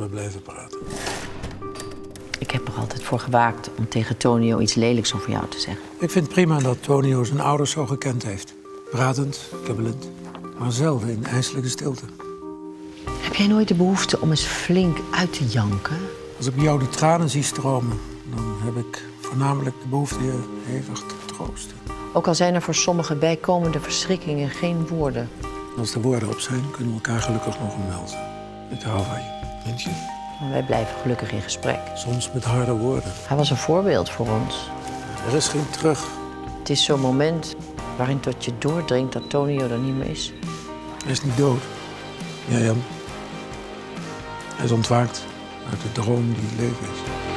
we blijven praten. Ik heb er altijd voor gewaakt om tegen Tonio iets lelijks over jou te zeggen. Ik vind het prima dat Tonio zijn ouders zo gekend heeft. Pratend, kibbelend, maar zelden in ijselijke stilte. Heb jij nooit de behoefte om eens flink uit te janken? Als ik bij jou de tranen zie stromen, dan heb ik voornamelijk de behoefte je hevig te troosten. Ook al zijn er voor sommige bijkomende verschrikkingen geen woorden. Als er woorden op zijn, kunnen we elkaar gelukkig nog omhelzen. Ik hou van je, vind je? Maar wij blijven gelukkig in gesprek. Soms met harde woorden. Hij was een voorbeeld voor ons. Er is geen terug. Het is zo'n moment waarin tot je doordringt dat Tonio er niet meer is. Hij is niet dood. Ja, Jan. Hij is ontwaakt uit de droom die leven is.